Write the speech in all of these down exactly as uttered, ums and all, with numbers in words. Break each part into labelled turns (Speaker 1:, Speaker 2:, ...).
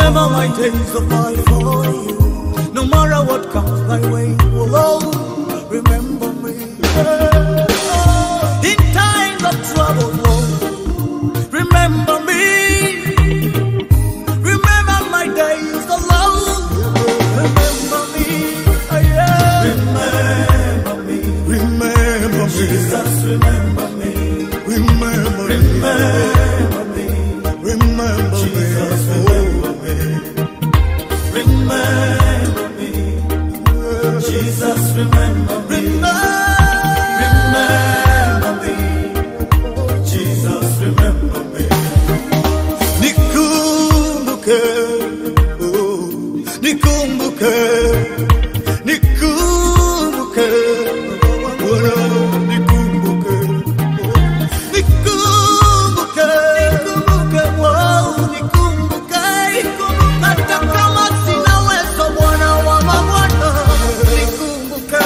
Speaker 1: Remember my days of life for you. No matter what comes my way, oh Lord, remember me. In times of trouble, Lord, remember me. Remember my days of love. Remember me. Oh, yeah. Remember me. Remember me. Jesus, remember me. Remember, remember me. Remember Jesus, me. Remember me. Remember me. Jesus, remember me. Remember me. Jesus, remember me. Nikumbuke, oh, nikumbuke, nikumbuke, oh, nikumbuke, nikumbuke, nikumbuke, oh, nikumbuke, hata kama sina uwezo Bwana wa mabwana, nikumbuke,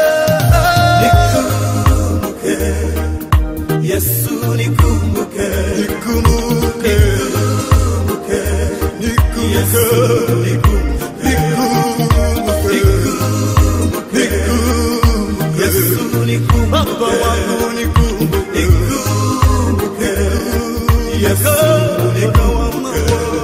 Speaker 1: nikumbuke, Yesu nikumbuke, nikumbuke, nikumbuke, nikumbuke, Yesu nikumbuke, nikumbuke, nikumbuke, Yesu nikumbuke, Baba wangu nikumbuke, nikumbuke, Yesu nikumbuke.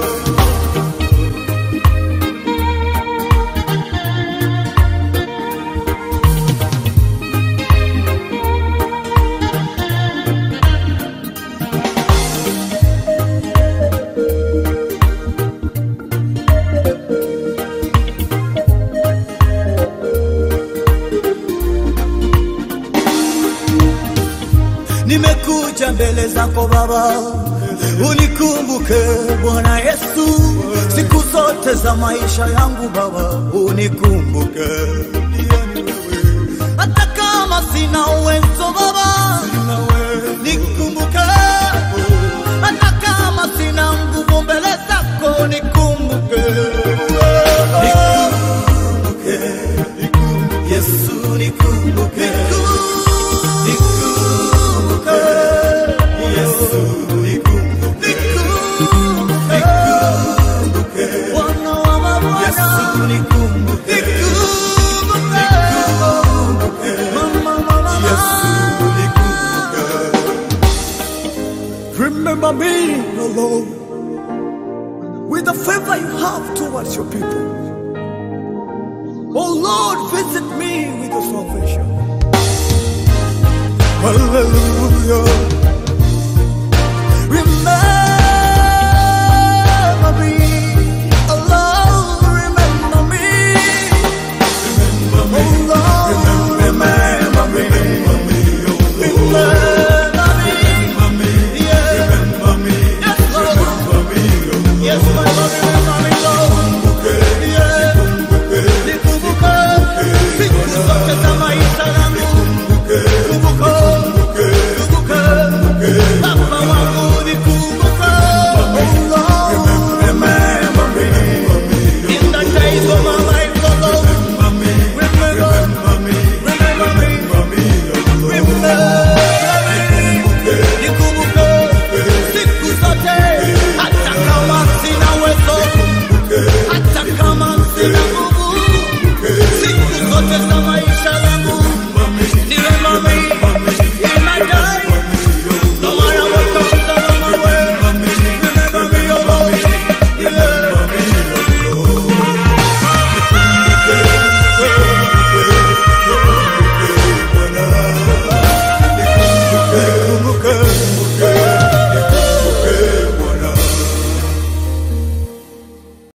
Speaker 1: Nimekuja mbele zako Baba, unikumbuke Bwana Yesu, siku zote za maisha yangu Baba, unikumbuke. Hata kama sina uwezo Baba, nikumbuke. Hata kama sina nguvu mbele zako, nikumbuke. Nikumbuke, Yesu nikumbuke. Remember me, O Lord, with the favor you have towards your people. Oh Lord, visit me with your salvation. Hallelujah.